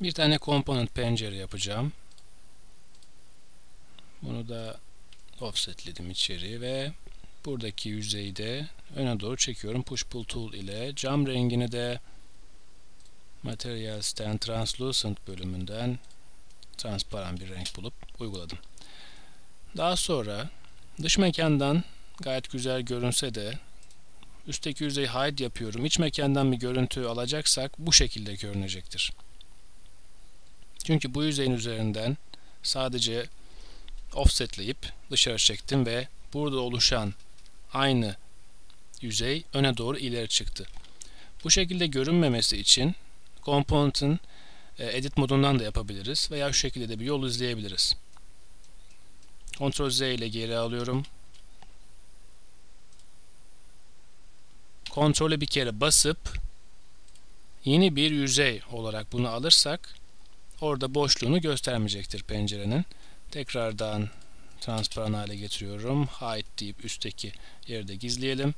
Bir tane component pencere yapacağım. Bunu da offsetledim içeri ve buradaki yüzeyi de öne doğru çekiyorum push pull tool ile. Cam rengini de Materials'ten Translucent bölümünden transparan bir renk bulup uyguladım. Daha sonra dış mekandan gayet güzel görünse de üstteki yüzeyi hide yapıyorum. İç mekandan bir görüntü alacaksak bu şekilde görünecektir. Çünkü bu yüzeyin üzerinden sadece offsetleyip dışarı çektim ve burada oluşan aynı yüzey öne doğru ileri çıktı. Bu şekilde görünmemesi için Component'ın edit modundan da yapabiliriz veya şu şekilde de bir yol izleyebiliriz. Ctrl Z ile geri alıyorum. Ctrl'e bir kere basıp yeni bir yüzey olarak bunu alırsak orada boşluğunu göstermeyecektir pencerenin. Tekrardan transparan hale getiriyorum. Hide deyip üstteki yeri de gizleyelim.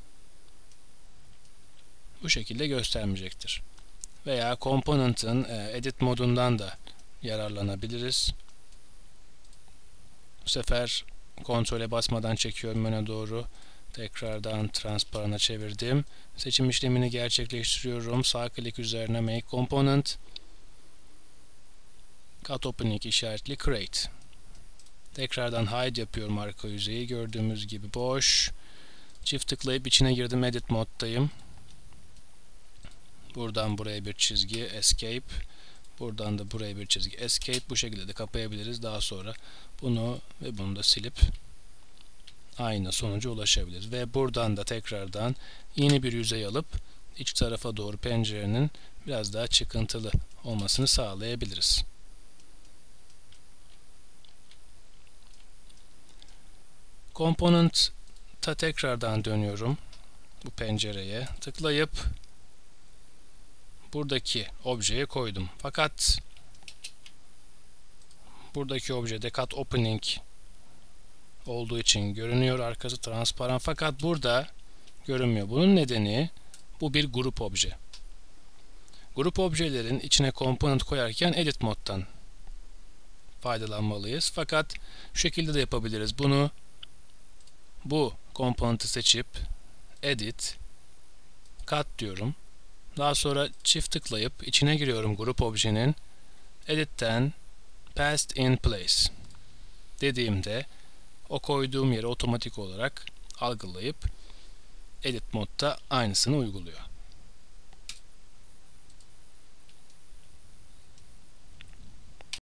Bu şekilde göstermeyecektir. Veya Component'ın edit modundan da yararlanabiliriz. Bu sefer Ctrl'e basmadan çekiyorum öne doğru. Tekrardan transparana çevirdim. Seçim işlemini gerçekleştiriyorum. Sağ klik üzerine Make Component. Cut Opening işaretli Create. Tekrardan Hide yapıyorum arka yüzeyi. Gördüğümüz gibi boş. Çift tıklayıp içine girdim. Edit moddayım. Buradan buraya bir çizgi Escape. Buradan da buraya bir çizgi Escape. Bu şekilde de kapayabiliriz. Daha sonra bunu ve bunu da silip aynı sonuca ulaşabiliriz. Ve buradan da tekrardan yeni bir yüzey alıp iç tarafa doğru pencerenin biraz daha çıkıntılı olmasını sağlayabiliriz. Component'a tekrardan dönüyorum. Bu pencereye tıklayıp buradaki objeye koydum. Fakat buradaki objede Cut Opening olduğu için görünüyor. Arkası transparan. Fakat burada görünmüyor. Bunun nedeni bu bir grup obje. Grup objelerin içine component koyarken edit moddan faydalanmalıyız. Fakat şu şekilde de yapabiliriz. Bu component'ı seçip edit cut diyorum. Daha sonra çift tıklayıp içine giriyorum grup objenin. Edit'ten Passed in Place dediğimde o koyduğum yeri otomatik olarak algılayıp edit modda aynısını uyguluyor.